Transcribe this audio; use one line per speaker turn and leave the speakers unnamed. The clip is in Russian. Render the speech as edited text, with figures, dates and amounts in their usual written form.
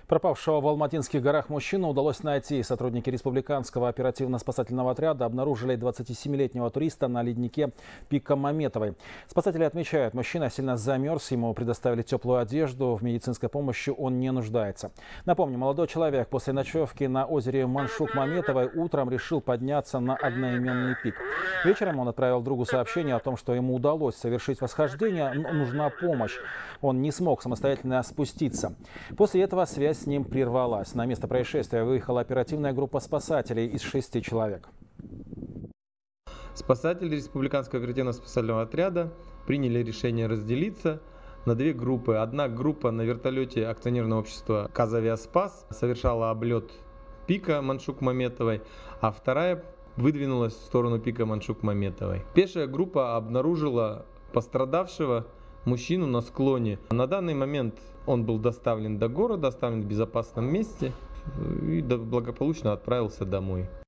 Пропавшего в Алматинских горах мужчину удалось найти. Сотрудники республиканского оперативно-спасательного отряда обнаружили 27-летнего туриста на леднике Пика Маметовой. Спасатели отмечают, мужчина сильно замерз, ему предоставили теплую одежду, в медицинской помощи он не нуждается. Напомню, молодой человек после ночевки на озере Маншук-Маметовой утром решил подняться на одноименный пик. Вечером он отправил другу сообщение о том, что ему удалось совершить восхождение, но нужна помощь. Он не смог самостоятельно спуститься. После этого связь с ним прервалась. На место происшествия выехала оперативная группа спасателей из 6 человек.
Спасатели республиканского оперативно-спасательного отряда приняли решение разделиться на две группы. Одна группа на вертолете акционерного общества «Казавиаспас» совершала облет пика Маншук-Маметовой, а вторая выдвинулась в сторону пика Маншук-Маметовой. Пешая группа обнаружила пострадавшего мужчину на склоне. На данный момент он был доставлен до города, оставлен в безопасном месте и благополучно отправился домой.